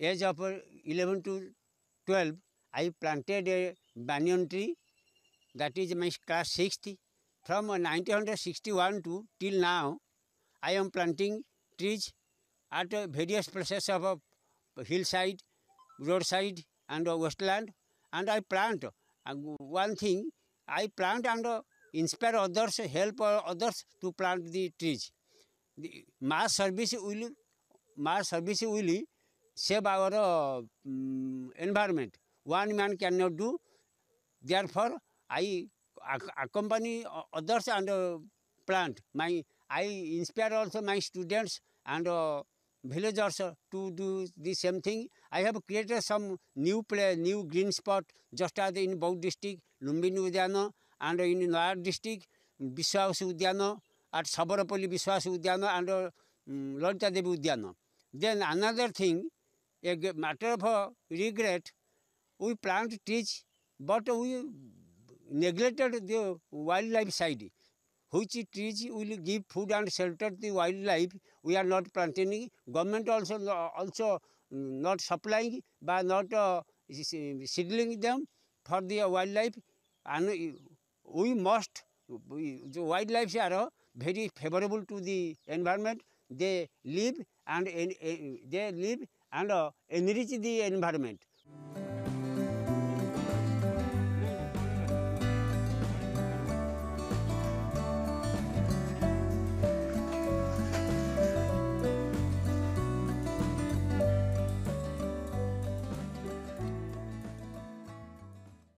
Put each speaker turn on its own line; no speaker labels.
age of 11 to 12, I planted a banyan tree. That is my class 6th. From 1961 to till now, I am planting trees at various places of hillside, roadside, and westland. And I plant one thing. I plant and inspire others, help others to plant the trees. The mass service will save our environment. One man cannot do. Therefore, I accompany others and plant. I inspire also my students and villagers to do the same thing. I have created some new green spot just as in Baud district, Lumbini Udyana, and in Noyad district, Biswas Udyana, at Sabarapalli Biswas Udyana and Lalita Devi Udyana. Then another thing, a matter of regret, we plant trees, but we neglected the wildlife side. Which trees will give food and shelter to the wildlife, we are not planting. Government also not supplying by not seedling them for the wildlife, and we must. The wildlife are very favorable to the environment. They live and enrich the environment.